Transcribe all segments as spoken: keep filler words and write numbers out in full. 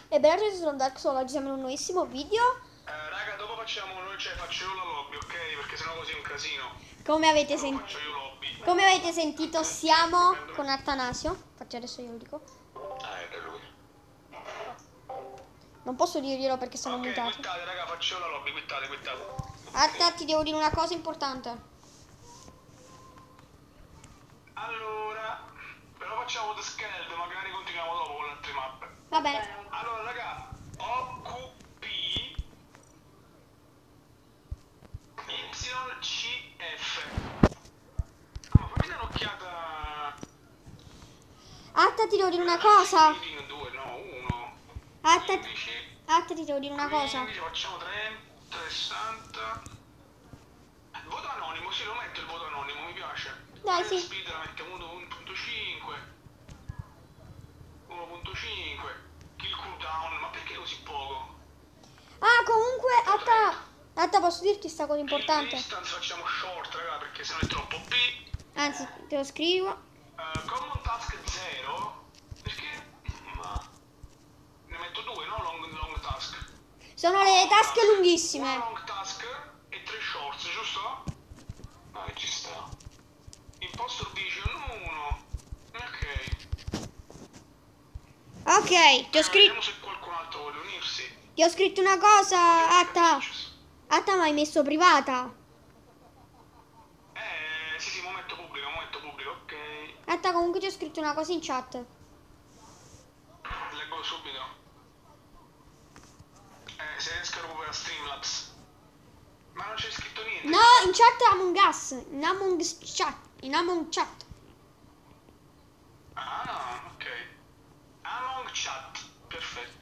E benvenuti su Dark Souls, oggi siamo in un nuovissimo video. Eh, raga, dopo facciamo noi, cioè faccio io la lobby, ok? Perché sennò così è un casino. Come avete, Dopo sen- faccio io lobby. come avete sentito siamo con Attanasio. Faccio adesso io lo dico. Ah, è lui. Non posso dirglielo perché sono Ok, mutato. quittate, raga, faccio io la lobby, quittate, quittate. Atta, ti devo dire una cosa importante. Allora, però facciamo The Skeld, magari continuiamo dopo con le altre mappe. Va bene. Allora, raga, O Q P Y C F. Ah, ma fammi dare un'occhiata. Atta, ti devo dire una cosa. due, no, uno. Atta, quindici. Atta, ti devo dire una cosa. quindici, facciamo trenta, sessanta. Voto anonimo, sì, lo metto il voto anonimo, mi piace. Dai, Fire sì. Speed la mettiamo uno punto cinque. uno punto cinque. Kill cooldown, ma perché così poco? Ah, comunque, Atta, Atta, posso dirti sta cosa importante? Distance facciamo short, raga, perché sennò è troppo B. Anzi, te lo scrivo. Uh, common task zero. Perché? Ma ne metto due, no? Long, long task. Sono le tasche Una lunghissime. long task e tre shorts, giusto? Ah, ci sta. Impostor vision uno. Ok. Ok, ti ho scritto. Vediamo se qualcun altro vuole unirsi. Ti ho scritto una cosa, Atta. Atta, ma hai messo privata. Eh, sì, sì, momento pubblico, momento pubblico, ok. Atta, comunque ti ho scritto una cosa in chat. Leggo subito. Eh, se riesco a recuperare Streamlabs. Ma non c'è scritto niente. No, in chat Among Us. In Among Chat. In Among Chat. Ah, ok. Among Chat, perfetto.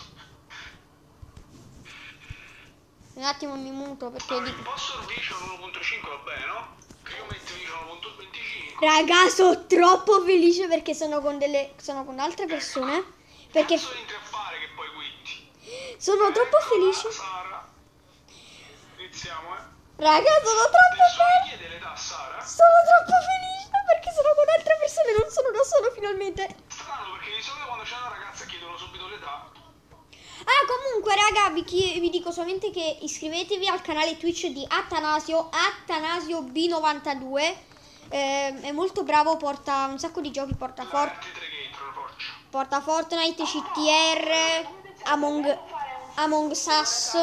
Un attimo mi muto perché Allora, dico. Impostor Vision uno punto cinque va bene, no? Crewmate Vision uno punto venticinque. Raga, sono troppo felice perché sono con delle. Sono con altre persone. Perché Cazzo entri a fare che poi quitti? sono troppo Eccola, felice. Sara. Iniziamo, eh. Raga, sono troppo Adesso mi felice. chiede l'età, Sara? Sono troppo felice perché sono con altre persone, non sono da solo finalmente. Strano, perché di solito quando c'è una ragazza chiedono subito l'età. Ah, comunque, raga, vi, chi- vi dico solamente che iscrivetevi al canale Twitch di Attanasio, Attanasio B novantadue. Eh, è molto bravo, porta un sacco di giochi, porta, For- Altri tre gator, porcio. porta Fortnite, C T R, Among, Among Us,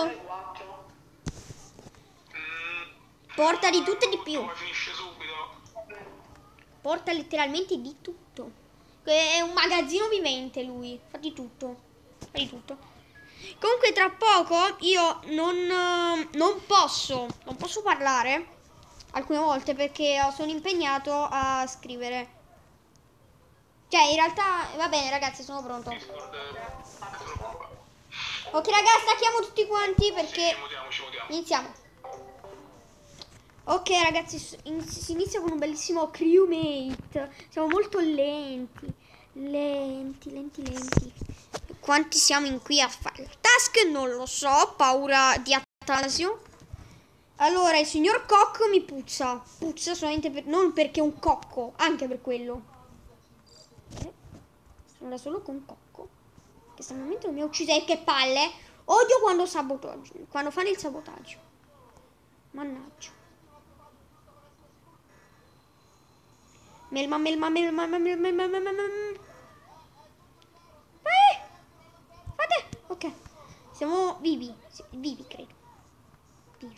Mm, porta di tutto e di più. poi finisce subito. Porta letteralmente di tutto. È un magazzino vivente lui, fa di tutto, fa di tutto. Comunque tra poco io non, eh, non posso, non posso parlare alcune volte perché sono impegnato a scrivere. Cioè in realtà, va bene ragazzi, sono pronto. Discord è troppo qua. Ok ragazzi, stacchiamo tutti quanti Sì, perché ci muoviamo, ci muoviamo. iniziamo. Ok ragazzi, s- in- si inizia con un bellissimo crewmate. Siamo molto lenti, lenti, lenti, lenti. Quanti siamo in qui a fare la task? Non lo so, ho paura di Attanasio. Allora, il signor Cocco mi puzza. Puzza solamente per, non perché è un cocco, anche per quello. Eh, sono da solo con Cocco, che stavolmente non mi ha ucciso. E che palle. Odio quando sabotaggio, quando fanno il sabotaggio. Mannaggia. Melma, melma, melma, melma, melma, melma, melma. Eh, fate. Ok. Siamo vivi. Sì, vivi, credo. Vivi.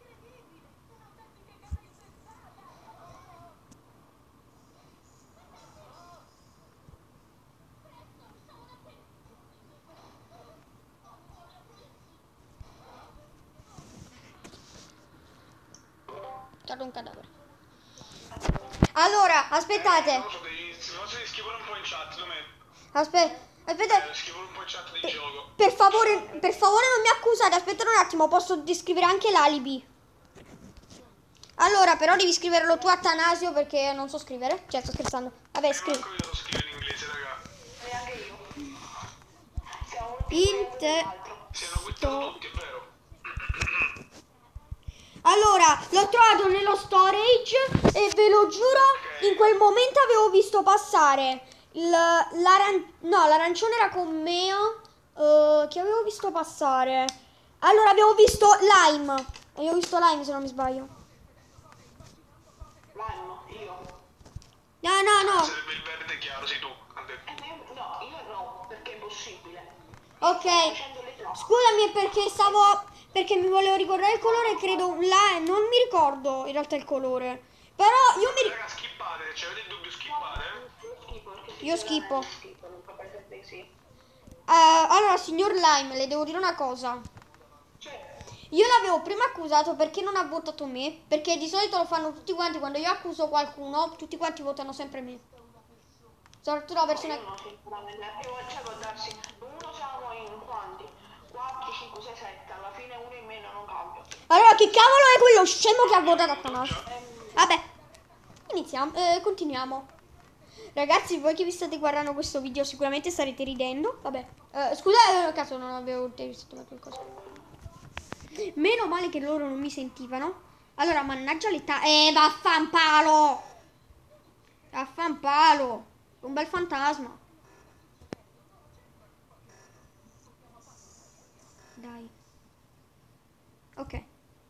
C'è un cadavere. Allora, aspettate. Non lo so, devi, non so, devi scrivere un po' in chat, dov'è? Aspetta, aspetta. Eh, scrivere un po' in chat di Per, gioco. per favore, per favore non mi accusate. Aspettate un attimo, posso descrivere anche l'alibi. Allora, però devi scriverlo tu, Attanasio, perché non so scrivere. Cioè, sto scherzando. Vabbè, Eh, scrivi. manco io lo scrivo in inglese, raga. Int. Si hanno quittato tutti, è vero. Allora, l'ho trovato nello storage e ve lo giuro, in quel momento avevo visto passare il, l'aran- no, l'arancione era con me, Uh, chi avevo visto passare? Allora, avevo visto Lime. Avevo visto Lime, se non mi sbaglio. Lime, io. No, no, no. Sarebbe il verde chiaro, sei tu. Ha detto. Eh, no, io no, perché è impossibile. Ok. Facendo le troppo. Scusami perché stavo... Perché mi volevo ricordare il colore, credo là, non mi ricordo in realtà il colore. Però io mi... Raga, skippate, se avete il dubbio skippate. Io schifo, perché Io sinceramente schifo. schifo, non capisco se sì. Eh, allora, signor Lime, le devo dire una cosa. Cioè, Io l'avevo prima accusato perché non ha votato me. Perché di solito lo fanno tutti quanti. Quando io accuso qualcuno, tutti quanti votano sempre me. Soprattutto la persona... io no, sinceramente. Io cioè, può darsi, uno siamo in quanti? quattro, cinque, sei, sette, alla fine uno in meno non cambia. Allora, che cavolo è quello scemo che ha votato Attanasio? Vabbè, iniziamo, eh, continuiamo. Ragazzi, voi che vi state guardando questo video sicuramente starete ridendo. Vabbè, eh, scusate, cazzo, non avevo visto qualcosa. Meno male che loro non mi sentivano. Allora, mannaggia l'età. Eh, vaffanpalo! Vaffanpalo! Un bel fantasma. Dai. Ok.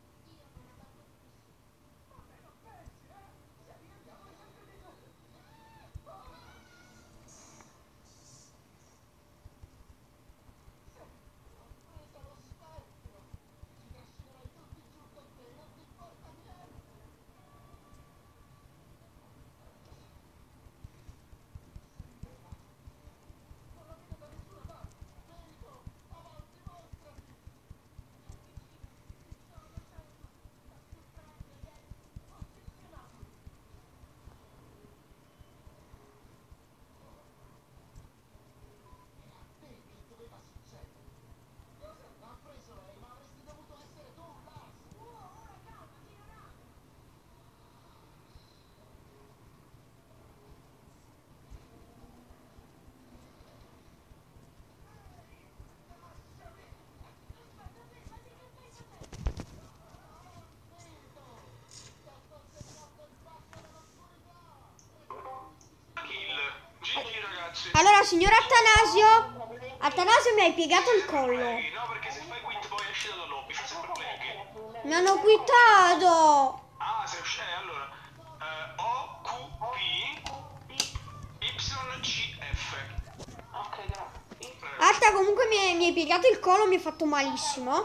Allora, signor Attanasio, Attanasio mi hai piegato il collo. No, perché se fai quit poi esci dalla lobby, fa sempre play. Mi hanno quittato. Ah, se usci, eh, allora. Eh, O, Q, P, Y, C, F. Ok, grazie. Atta, comunque mi hai, mi hai piegato il collo, mi ha fatto malissimo.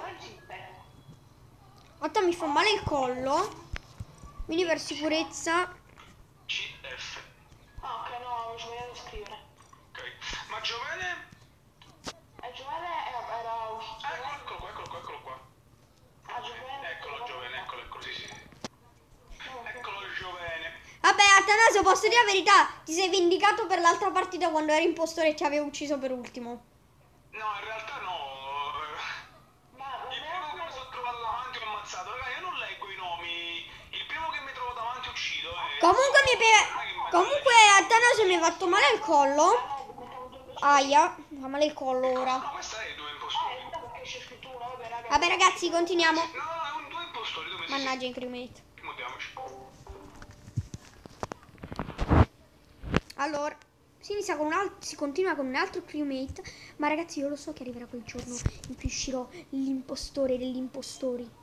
Atta, mi fa male il collo. Quindi per sicurezza... C, F. Ah, ok, no, non ci voglio scrivere. Ok. Ma Giovene? E Giovene era, era uscito. Ah, eccolo qua, eccolo qua, eccolo qua. Ah, Giovene. Eccolo Giovene, eccolo, eccolo, sì, sì. Eccolo Giovene. Vabbè, Attanasio, posso dire la verità? Ti sei vendicato per l'altra partita quando eri impostore e ti avevo ucciso per ultimo. No, in realtà no. Ma Il primo che mi sono trovato davanti ho ammazzato. Raga, io non leggo i nomi. Il primo che mi trovo davanti uccido. Eh. Comunque mi pie... Comunque Attanasio mi ha fatto male il collo. Aia, mi fa male il collo ora. No, questa è due impostori. Eh, perché c'è scritto uno, vabbè, raga. Vabbè ragazzi, continuiamo. No, no, è un due impostori. Dove Mannaggia, in crewmate. Muoviamoci. Allora, si inizia con un altro, si continua con un altro crewmate. Ma ragazzi, io lo so che arriverà quel giorno in cui uscirò l'impostore degli impostori.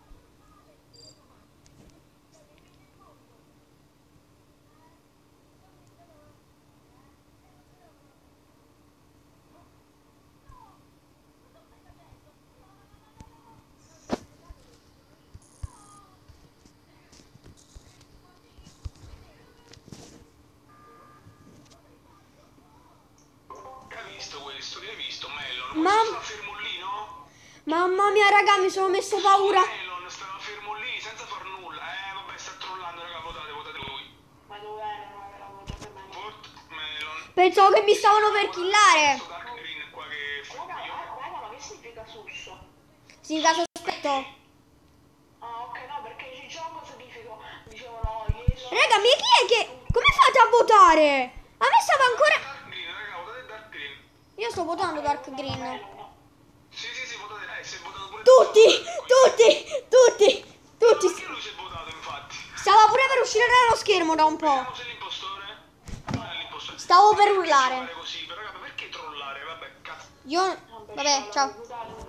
Hai visto questo? Che hai visto? Melon? Mam- Questo sta fermo lì, no? Mamma mia, raga, mi sono messo paura. Melon stava fermo lì senza far nulla. Eh, vabbè, sta trollando, raga, votate, votate lui. Ma dove era? Non era voto per me. Vote Melon. Pensavo che mi stavano per killare. Questo Dark Green qua che fa Raga, io. ah, raga, ma che significa susso? Sì, caso aspetto. Ah, ok, no, perché il gioco significa, dicevano, Yeso. Raga, ma chi è che... Come fate a votare? A me stava ancora... Dark Green, raga, votate Dark Green. Io sto votando Dark Green. Sì, sì, sì, votate. Eh, si è votato pure. Tutti, tutti, tutti, tutti. Perché lui si è votato, infatti? Stava pure per uscire dallo schermo da un po'. Vediamo se è l'impostore. Non è l'impostore. Stavo per Perché urlare. giocare così? Raga, ma perché trollare? Vabbè, cazzo. Io... Vabbè, Vabbè, ciao. aiutare.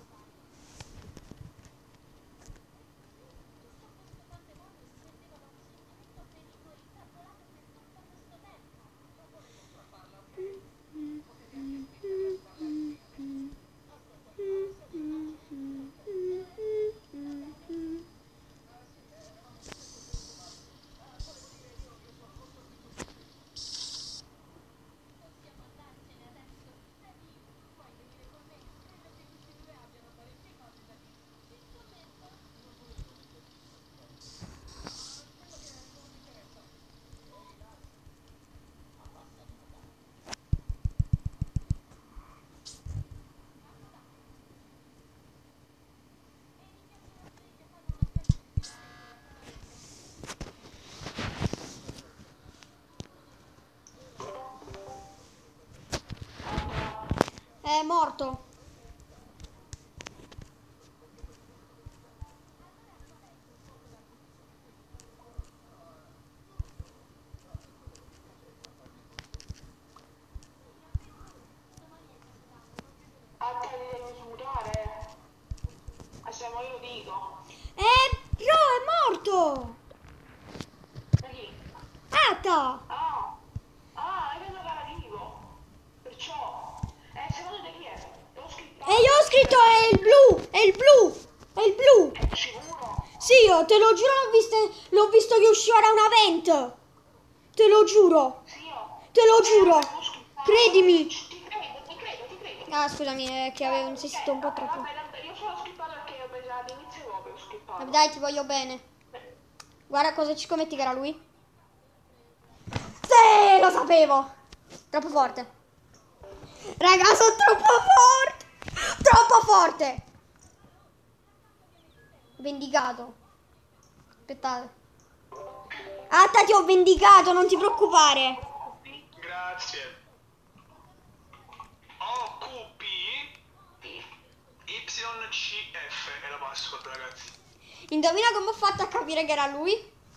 È morto. A te li devi sudare. E se no io lo dico. Eh, però è morto. Da chi? Atta. Ah, ah, hai detto che era vivo. Perciò, eh, secondo te chi è? L'ho scritto. E io ho scritto è il blu. È il blu. È il blu. È sicuro? Sì, io te lo giuro, l'ho visto, l'ho visto che usciva da una vent. Te lo giuro. Sì, io. Te lo giuro. L'ho scritto. Credimi. Ti credo, ti credo, ti credo. Ah, scusami, è che avevo insistito un po' Eh, troppo. vabbè, vabbè, io sono skippato perché io pensavo all'inizio proprio ho skippato. Vabbè, dai, ti voglio bene. Eh, Guarda cosa ci scommetti che era lui. Sì, lo sapevo. Troppo forte. Raga, sono troppo forte. Troppo forte. Vendicato. Aspettate. Atta, ti ho vendicato, non ti preoccupare. Grazie. O Q P Y C F è la password, ragazzi. Indovina come ho fatto a capire che era lui?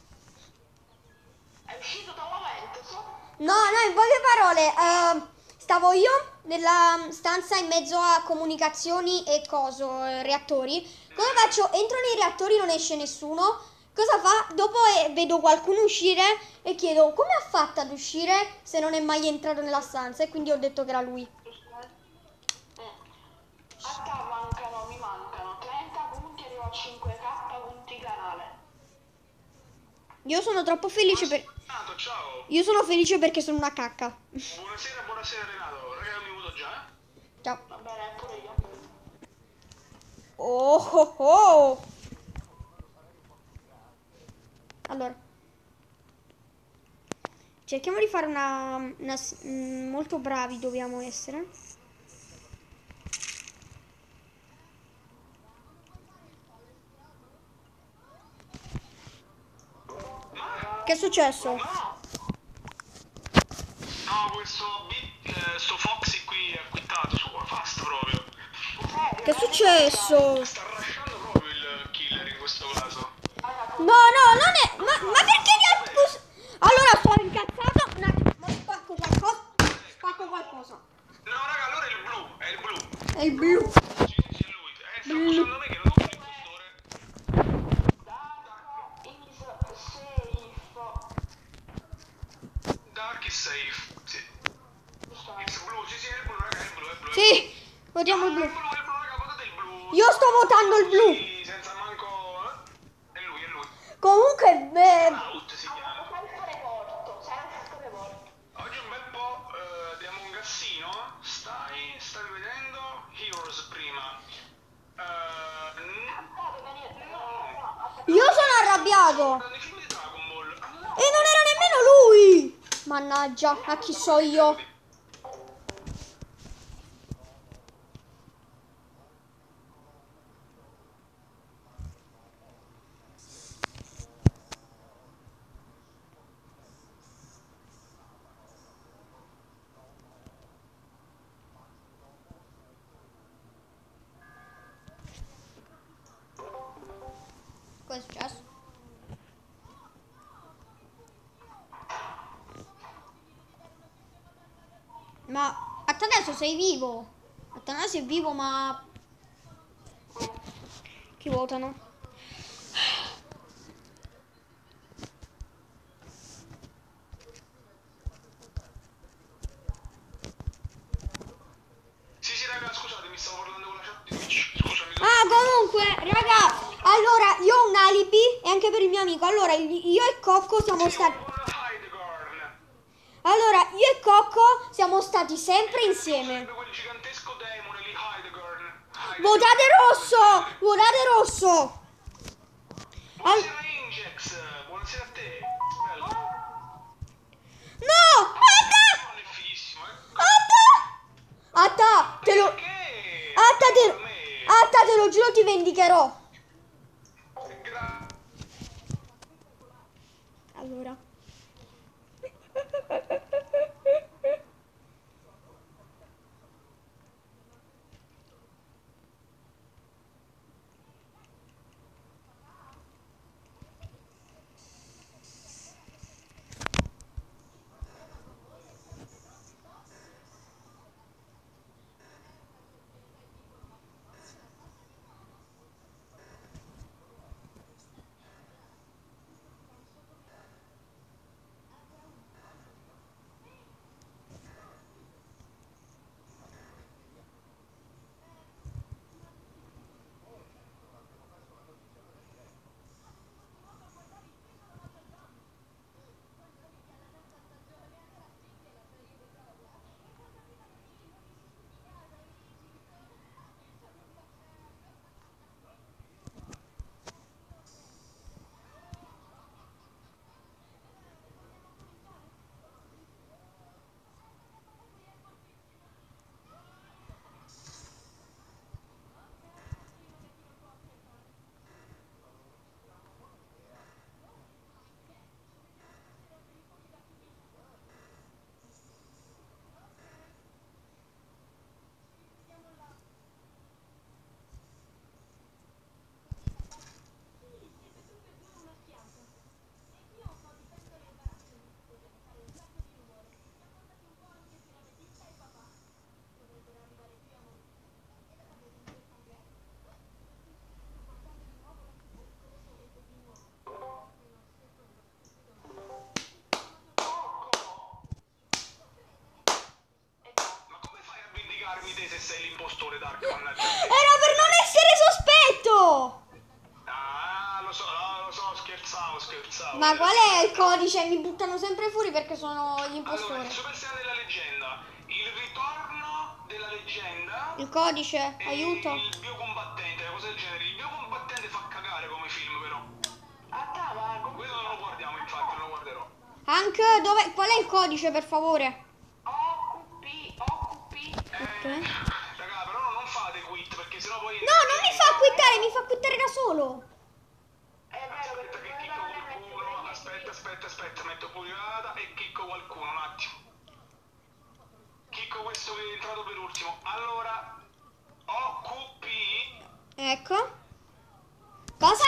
È uscito da un momento, so? No, no, in poche parole, eh, stavo io nella stanza in mezzo a comunicazioni e coso, eh, reattori. Cosa faccio? Entro nei reattori, non esce nessuno. Cosa fa? Dopo eh, vedo qualcuno uscire e chiedo come ha fatto ad uscire se non è mai entrato nella stanza, e quindi ho detto che era lui. Mm. A te mancano, mi mancano trenta punti, arrivo a cinque K punti canale. Io sono troppo felice per... Renato, ciao. Io sono felice perché sono una cacca. Buonasera, buonasera Renato. Raga, mi muto già, eh? Ciao. Va bene, pure io. Oh oh oh. Allora, cerchiamo di fare una, una s- mm, molto bravi dobbiamo essere. Che è successo? No, No, questo bit, eh, sto Foxy qui è quittato su Fast proprio. serio, Che è non successo? Sta rasciando proprio il killer in questo caso. No, no, non è... Ma, ma perché mi ha... pus- Allora, sono incazzato. Un attimo, ma spacco qualcosa. Spacco qualcosa. No, raga, allora è il blu, è il blu. È il blu. Sì, sì, sì, è lui. Eh, sta accusando me che non sono l'impostore. Dark is safe. Dark is safe, sì. Giustamente. It's blu, sì, sì, è il blu, raga, è il blu, è il blu. Sì, votiamo il Ah, blu. è il blu, è il blu, raga, votate il blu. Io sto votando il blu. Sì, senza manco... eh? È lui, è lui. Comunque, eh, Out si chiama. Allora, questo reporto, sarà questo reporto. Oggi un bel po' eh, di Among Usino. Stai, stai vedendo Heroes prima. Eh, n- Guardate, Daniele, no, no, io sono arrabbiato. guardando i film di Dragon Ball. Ah, no. E non era nemmeno lui. Mannaggia, a chi so io? Cosa è successo? Ma a te adesso sei vivo? Atanasio è vivo, ma chi votano? Sì, sì, raga, scusate, mi stavo parlando con la chat di Twitch. Scusami. Ah, comunque, raga, allora io ho un alibi e anche per il mio amico. Allora, io e Cocco siamo Sì, stati. buona Hidegorn. Allora, io e Cocco siamo stati sempre insieme. Sarebbe quel gigantesco demone lì, Hidegorn. Votate rosso! Votate rosso! Al- Buonasera Ingex, buonasera a te. Bello. No! Atta! Non è fighissimo, eh. Atta! Atta, te lo. Perché? Atta, te Per lo. me. Atta, te lo giuro, ti vendicherò. Gra- Allora. Ma come fai a vendicarmi te se sei l'impostore, Dark? Mannaggia a te. Era per non essere sospetto! Ah, lo so, no, lo so, scherzavo, scherzavo. Ma Eh, qual sì. è il codice? Mi buttano sempre fuori perché sono Allora, l'impostori. il Superstar della leggenda, il ritorno della leggenda Il codice, e aiuto. il biocombattente, una cosa del genere. Il biocombattente fa cagare come film, però. Atta, ma come Quello non lo guardiamo, infatti, non lo guarderò. Anche dove. Qual è il codice, per favore? O Q P, O Q P. Ok. Eh, raga, però non fate quit, perché sennò poi... No, non mi fa quittare, mi fa quittare da solo. È vero, Aspetta perché che quello chicco non è messo qualcuno, per aspetta, aspetta, aspetta, metto privata e chicco qualcuno, un attimo. Chicco questo che è entrato per ultimo. Allora, O Q P... Ecco. Cosa?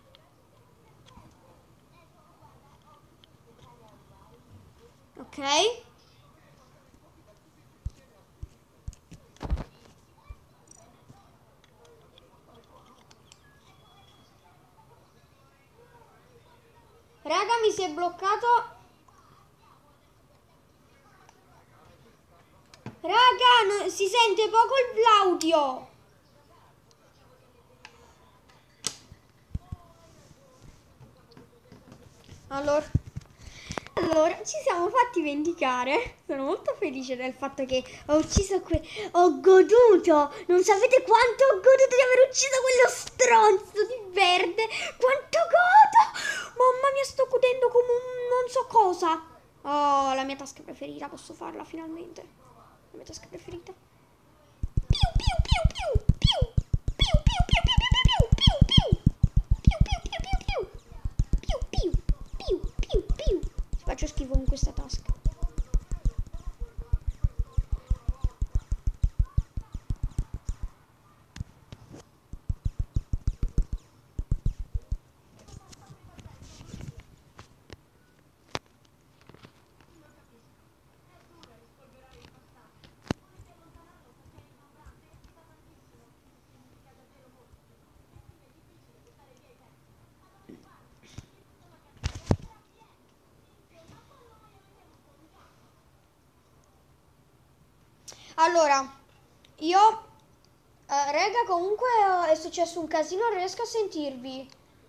Ok. Raga, mi si è bloccato. Raga, no- si sente poco l'audio. Allora, allora, ci siamo fatti vendicare. Sono molto felice del fatto che ho ucciso que... Ho goduto. Non sapete quanto ho goduto di aver ucciso quello stronzo di verde. Quanto godo. Mamma mia, sto godendo come un non so cosa. Oh, la mia tasca preferita. Posso farla finalmente. La mia tasca preferita. Piu, piu, piu, piu, piu. Piu, piu, piu, piu, piu, piu, piu, piu. Piu, piu, piu, piu, piu. Piu, piu, piu, piu, piu. Faccio schifo con questa tasca. Allora, io... eh, raga, comunque eh, è successo un casino, non riesco a sentirvi.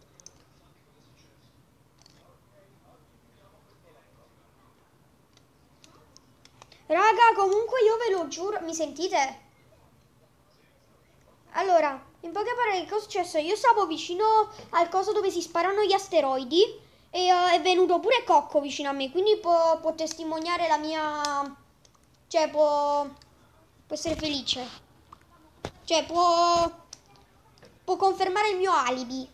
Raga, comunque io ve lo giuro, mi sentite? Allora, in poche parole, che cosa è successo? Io stavo vicino al coso dove si sparano gli asteroidi e uh, è venuto pure Cocco vicino a me, quindi può, può testimoniare la mia... Cioè, può, può essere felice. Cioè, può, può confermare il mio alibi.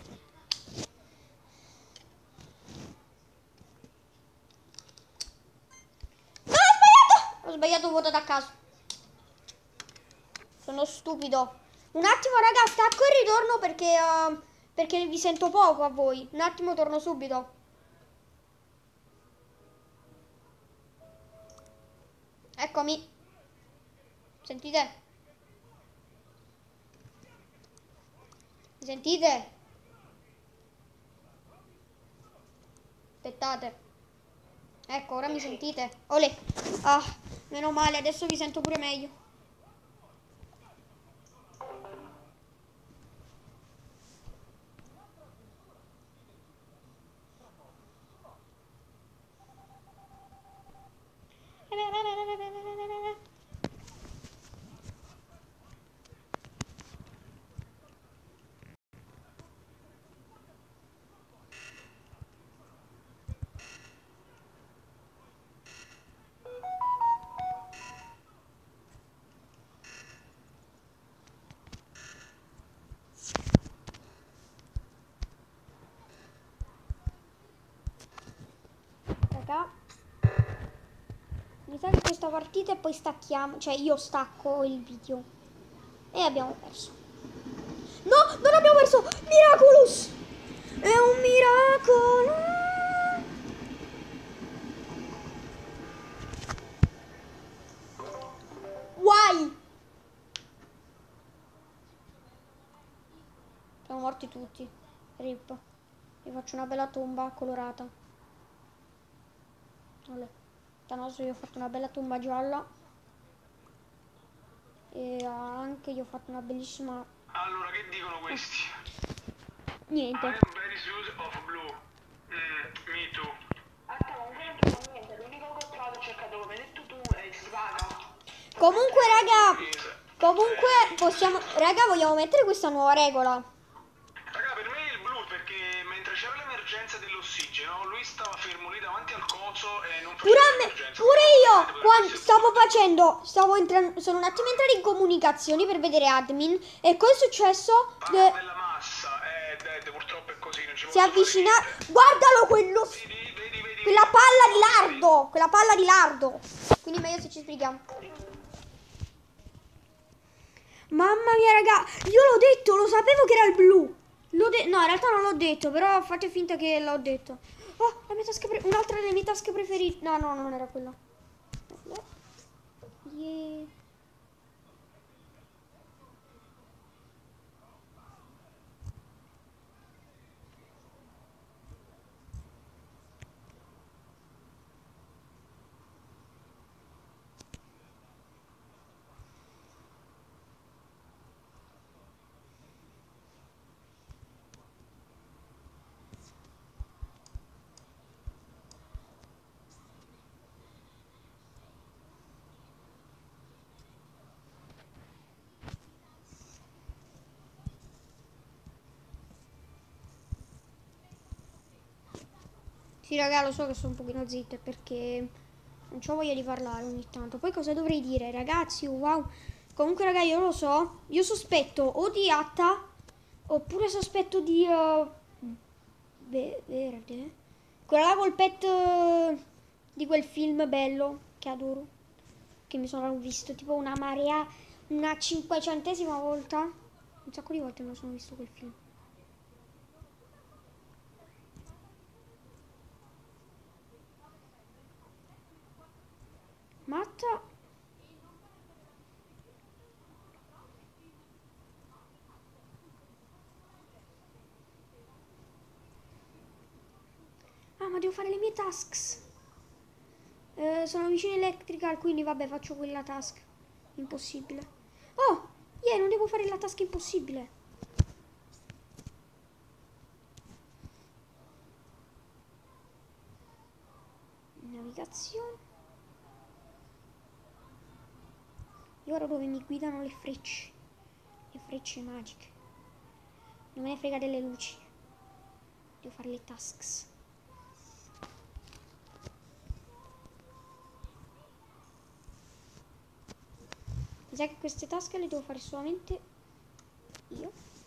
No, ho sbagliato! Ho sbagliato un voto da caso. Sono stupido. Un attimo, raga, stacco e ritorno perché, uh, perché vi sento poco a voi. Un attimo, torno subito. Eccomi. Sentite? Mi sentite? Aspettate. Ecco, ora mi sentite? Olè. Ah, meno male, adesso vi sento pure meglio. Raga, mi sa che questa partita e poi stacchiamo, cioè io stacco il video e abbiamo perso. No, non abbiamo perso! Miraculous! È un miracolo! Why? Siamo morti tutti. Rip. Vi faccio una bella tomba colorata. Olè. Tanoso, io ho fatto una bella tomba gialla. E anche io ho fatto una bellissima... Allora, che dicono questi? Niente. I am very suit of blue. Mm, me too. Atta, comunque non trovo niente, l'unico che ho trovato e cercato come hai detto tu è si paga. Comunque, raga, comunque possiamo... Raga, vogliamo mettere questa nuova regola. Raga, per me il blu perché mentre c'era l'emergenza dell'ossigeno, lui stava fermo lì davanti al coso e non Pure, faceva a me, l'emergenza. pure Quindi io, potrebbe quando essere stavo tutto. facendo, stavo entrando, sono un attimo entrata in comunicazioni per vedere admin e cosa è successo? Parla Che della massa, eh, Dead, purtroppo è così, non ci si posso fare avvicina... niente. Guardalo quello... Vedi, vedi, vedi, Quella vedi. palla di lardo, quella palla di lardo. Quindi meglio se ci spieghiamo. Mamma mia, raga, io l'ho detto, lo sapevo che era il blu. L'ho de- no, in realtà non l'ho detto, però fate finta che l'ho detto. Oh, la mia tasca pre- un'altra delle mie tasche preferite. No, no, non era quella. Yeah. Sì, raga, lo so che sono un pochino zitta perché non c'ho voglia di parlare ogni tanto. Poi cosa dovrei dire? Ragazzi, wow. Comunque, raga, io lo so. Io sospetto o di Atta oppure sospetto di... Uh, Ve- verde? Quella là col pet uh, di quel film bello che adoro. Che mi sono visto tipo una marea, una cinquecentesima volta. Un sacco di volte me lo sono visto quel film. Matta. Ah, ma devo fare le mie tasks. Eh, sono vicino electrical, quindi vabbè, faccio quella task. Impossibile. Oh, yeah, non devo fare la tasca impossibile. Navigazione. E ora dove mi guidano le frecce. Le frecce magiche. Non me ne frega delle luci. Devo fare le tasks. Mi sa che queste tasche le devo fare solamente io.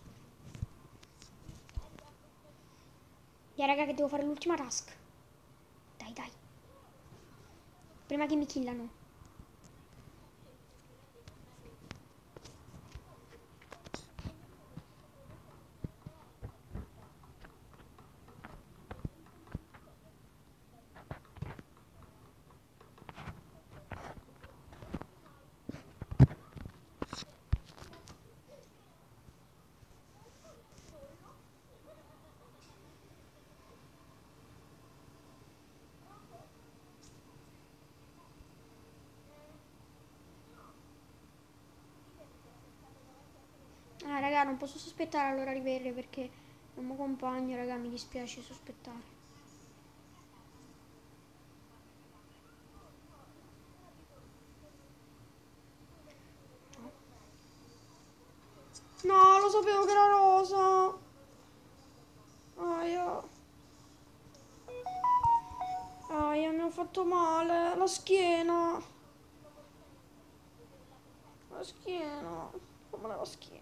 Dai raga che devo fare l'ultima task. Dai dai. Prima che mi killano. Ah raga, non posso sospettare allora riverde perché è un mio compagno, raga, mi dispiace sospettare. No, lo sapevo che era rosa. Aia. Aia, mi ho fatto male. La schiena. La schiena. Come la schiena.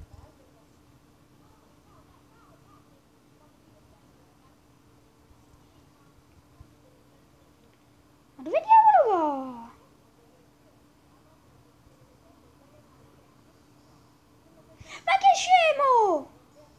Ma dove diavolo va? Ma che scemo!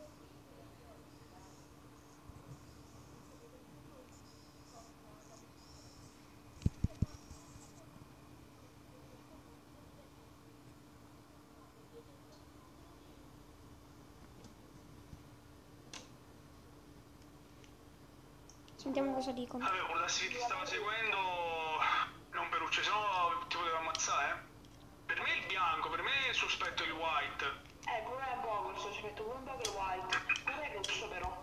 Sentiamo cosa dicono. Vabbè, può darsi che ti stava seguendo, non per uccidere, sennò ti poteva ammazzare, eh. Per me è il bianco, per me il sospetto è il white. Eh, pure un po' il sospetto, pure un po' che il white. Pure il rosso però.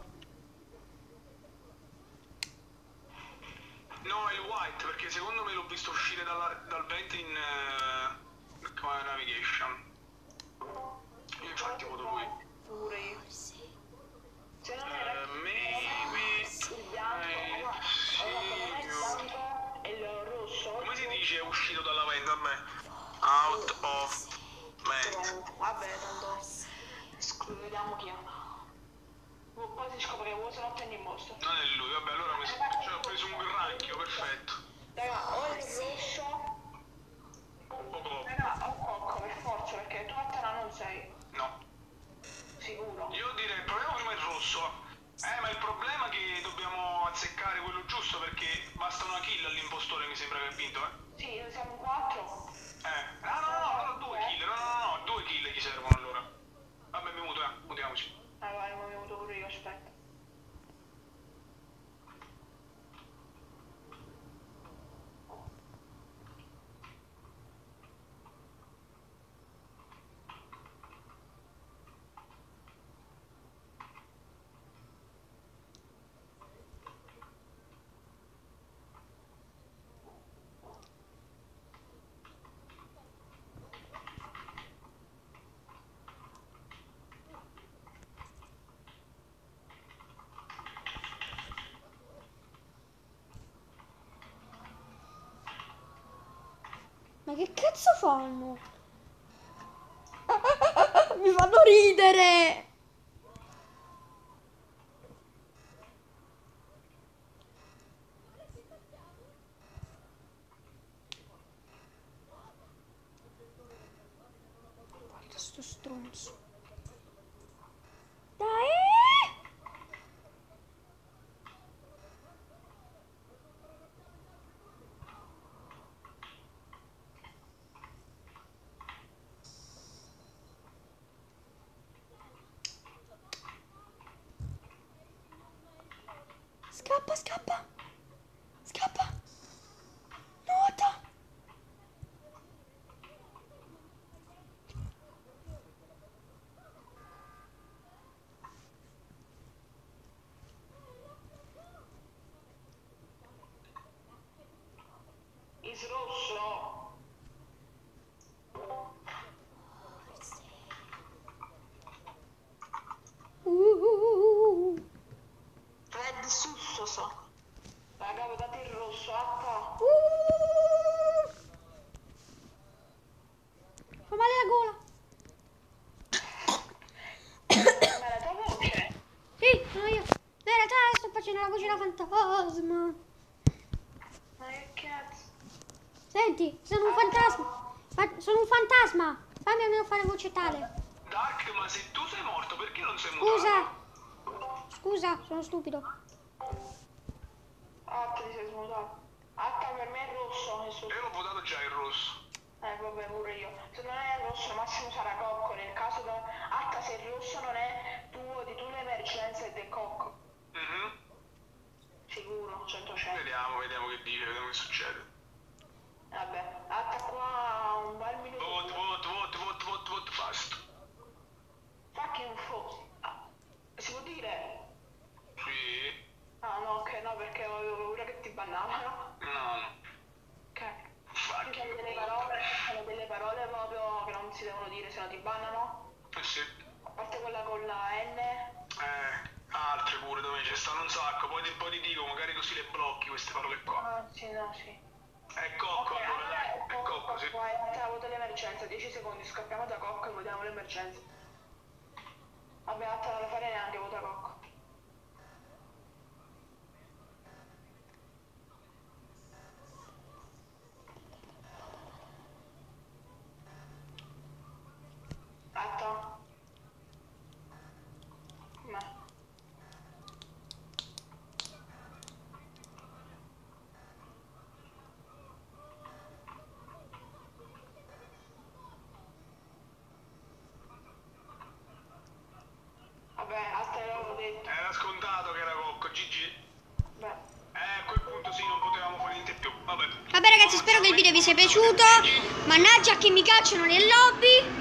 No, è il white, perché secondo me l'ho visto uscire dalla, dal vento in uh, navigation. Io infatti voto lui. Pure io. Se non Uh, era maybe... il bianco, eh, guarda, sì, allora, non è il io- bianco e il rosso. Come si dice è uscito dalla vento a me? Out of vent. Vabbè, tanto vediamo chi è. Poi si scopre che vuoi se non prendi in posto. Non è lui, vabbè, allora mi sono cioè, ho preso un granchio, perfetto. Raga, o il rosso. Poco. Raga, o cocco per forza, perché tu a terra non sei. No. Sicuro. Io direi il problema prima è il rosso. Eh, ma il problema è che dobbiamo azzeccare quello giusto perché basta una kill all'impostore, mi sembra che ha vinto, eh. Sì, noi siamo in quattro. Eh. Ah no, no, no, allora due kill, no, no, no, no, due kill gli servono allora. Vabbè, mi muto, eh, mutiamoci. Ah, vai, mi è venuto pure io, aspetta. Ma che cazzo fanno? Mi fanno ridere! Guarda sto stronzo. Dai! Scappa, scappa! Scappa! Nuota! Please rosso. Uh, Red susso so. Raga, date il rosso, acqua. uh. Fa male la gola. Ma la tua voce? Sì, sono io. No, in realtà sto facendo la voce da fantasma. Ma che cazzo? Senti, sono un fantasma. Fa- sono un fantasma. Fammi almeno fare voce tale. Dark, ma se tu sei morto, perché non sei Scusa. mutato? Scusa, sono stupido. Ah, ti sei smutato. H per me è rosso. Nessuno. Io l'ho votato già il rosso. Eh, vabbè, pure io. Se non è rosso, al massimo sarà Cocco. Nel caso da H, se il rosso non è tuo, di tu l'emergenza ed è Cocco. Mhm. Sicuro, cento per cento. Vediamo, vediamo che dice, vediamo che succede. Vabbè, H qua un bel minuto. Vote, vote, vote, vote, vote, vote, basta. Fucking fo. Ah, si può dire? Sì. Ah no, ok, no, perché avevo paura che ti bannavano. No, no. Ok. Ci Fucking sono delle vote. parole, ci sono delle parole proprio che non si devono dire, se no ti bannano. Eh sì. A parte quella con la N. Eh, altre pure dove ci stanno un sacco, poi, poi ti dico, magari così le blocchi queste parole qua. Ah, sì, no, sì. È Cocco Ok, allora, allora dai, è è Cocco, sì. Vai, la voto l'emergenza, dieci secondi, scappiamo da Cocco e votiamo l'emergenza. Vabbè, Atta non lo fare neanche, vota Cocco. Atta. Com'è? Vabbè, Atta l'avevo detto. Era scontato che era Cocco, G G. Beh. Eh, a quel punto sì, non potevamo fare niente più. Vabbè. Vabbè ragazzi, spero che il video vi sia piaciuto. Mannaggia che mi cacciano nel lobby.